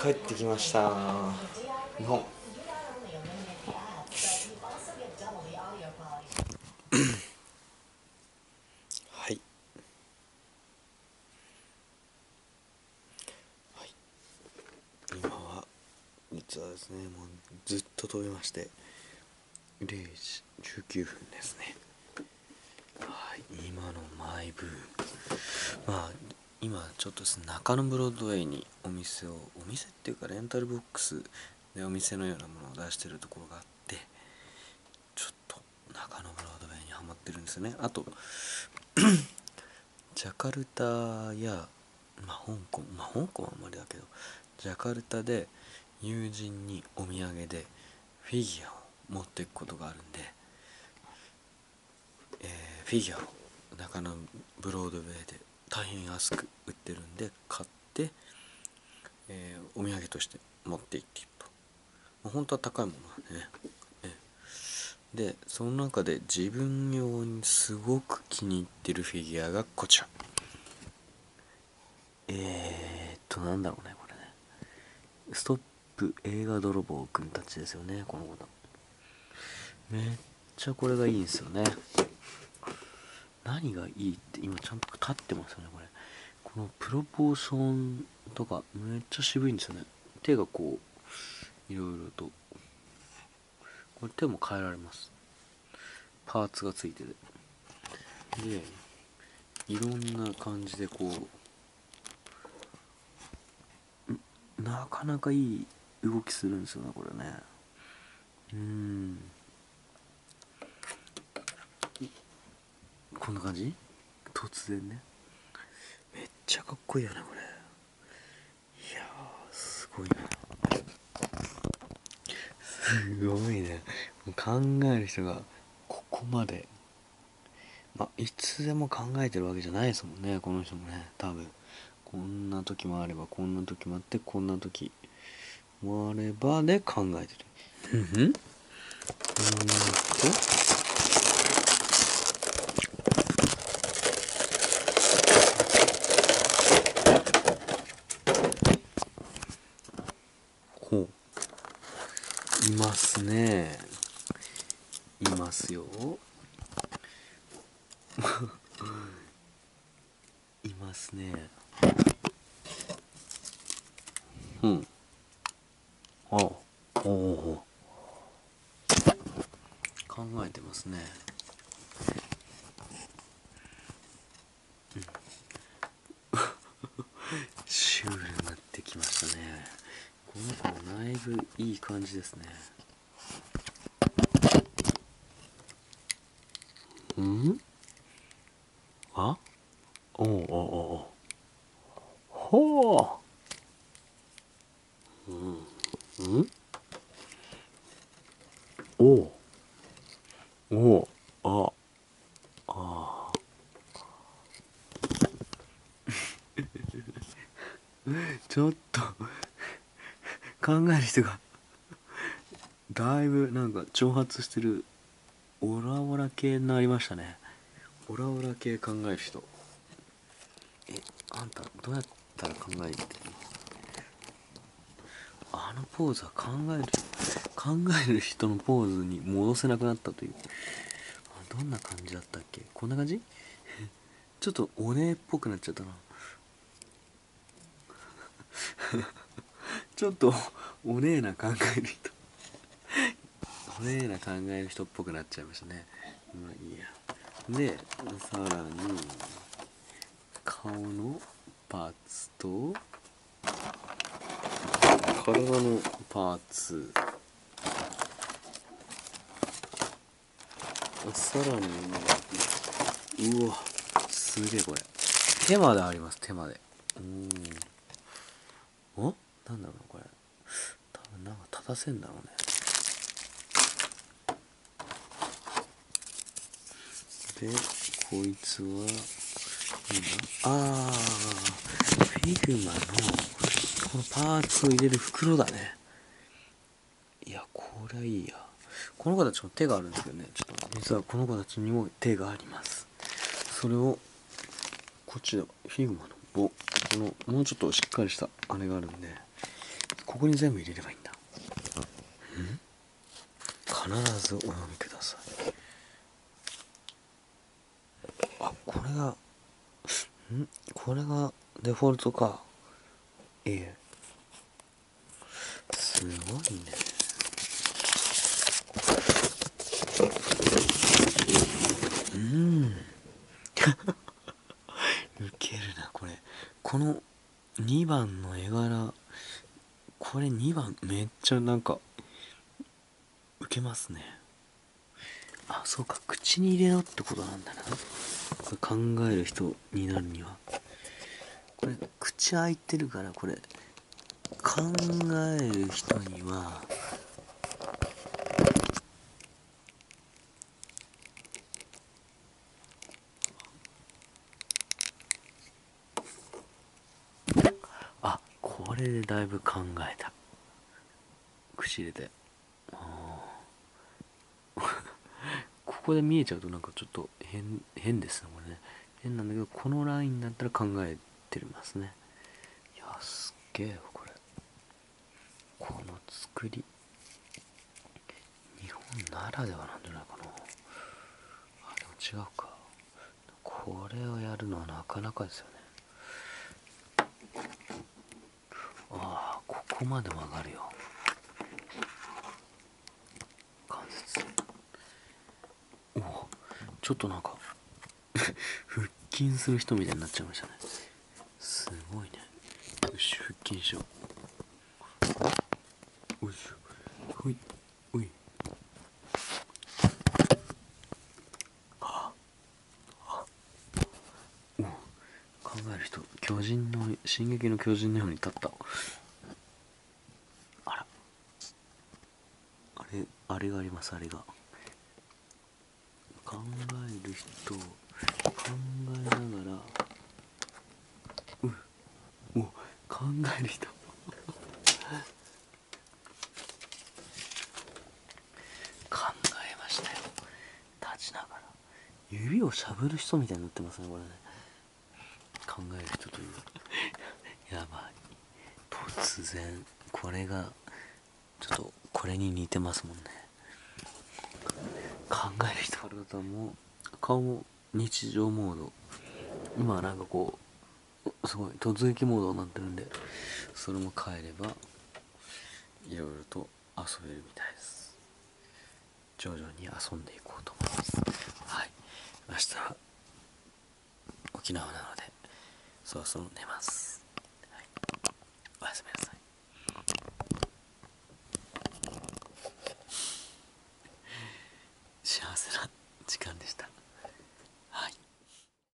帰ってきました。日本。はい、はい、今は実はですね、もうずっと飛びまして0時19分ですね。はい、今のマイブーム、まあ今ちょっとですね、中野ブロードウェイにお店っていうかレンタルボックスでお店のようなものを出してるところがあって、ちょっと中野ブロードウェイにハマってるんですよね。あとジャカルタや、香港はあんまりだけど、ジャカルタで友人にお土産でフィギュアを持っていくことがあるんで、フィギュアを中野ブロードウェイで大変安く売ってるんで買って、お土産として持って行っていると。本当は高いものなんでね、でその中で自分用にすごく気に入ってるフィギュアがこちら。なんだろうね、これね。ストップ映画泥棒くんたちですよね、この子だ。めっちゃこれがいいんですよね。何がいいって今ちゃんと立ってますよね、これ。このプロポーションとかめっちゃ渋いんですよね。手がこういろいろと、これ手も変えられます。パーツがついてて、でいろんな感じでこうなかなかいい動きするんですよね、これね。こんな感じ。突然ね、めっちゃかっこいいよね、これ。いやー、すごいな。すごいね。もう考える人がここまで、いつでも考えてるわけじゃないですもんね、この人もね。多分こんな時もあれば、こんな時もあって、こんな時もあればで考えてる。ほう、いますね。いますよ。いますね。うん。あ、おお、考えてますね。シュールになってきましたね。この子もだいぶいい感じですね。んあ、おうおうおう、ほう。おうおう、あ、ちょっと考える人がだいぶなんか挑発してる。オラオラ系になりましたね。オラオラ系考える人。あんたどうやったら考えてるの？あのポーズは考える人のポーズに戻せなくなったという。どんな感じだったっけ。こんな感じ。ちょっとお姉っぽくなっちゃったな。ちょっとお姉な考える人、お姉な考える人っぽくなっちゃいましたね。まあいいや。でさらに顔のパーツと体のパーツ、さらに、うわ、すげえこれ。手まであります、手まで。なんだろうな、これ。多分なんか立たせんだろうね。で、こいつは、なんだ、フィグマの、このパーツを入れる袋だね。いや、これはいいや。この子たちも手があるんですけどね、ちょっと、実はこの子たちにも手があります。それを、こっちでは、フィグマの棒、この、もうちょっとしっかりしたあれがあるんで、 ここに全部入れればいいんだ。必ずお読みください。あ、これがデフォルトか。すごいね。ウケるなこれ。この2番の絵柄、これ2番めっちゃなんかウケますね。あ、そうか、口に入れろってことなんだな。これ考える人になるには、これ口開いてるから、これ考える人にはこれでだいぶ考えた。口入れて、ここで見えちゃうとなんかちょっと変ですねこれね。変なんだけど、このラインだったら考えてますね。いや、すっげえよこれ。この作り、日本ならではなんじゃないかな。でも違うか。これをやるのはなかなかですよね。ここまで曲がるよ、関節。ちょっとなんか腹筋する人みたいになっちゃいましたね。すごいね。よし、腹筋しよう。おいしょ、ほい、おい。考える人、巨人の、進撃の巨人のように立った。あれがあります。あれが考える人、考えながら、考える人考えましたよ、立ちながら。指をしゃぶる人みたいになってますねこれね。考える人というやばい。突然これがちょっとこれに似てますもんね。考える人ある方も顔も日常モード、今はなんかこうすごい突撃モードになってるんで、それも変えればいろいろと遊べるみたいです。徐々に遊んでいこうと思います。はい、明日は沖縄なのでそろそろ寝ます。はい、おやすみなさい。幸せな時間でした。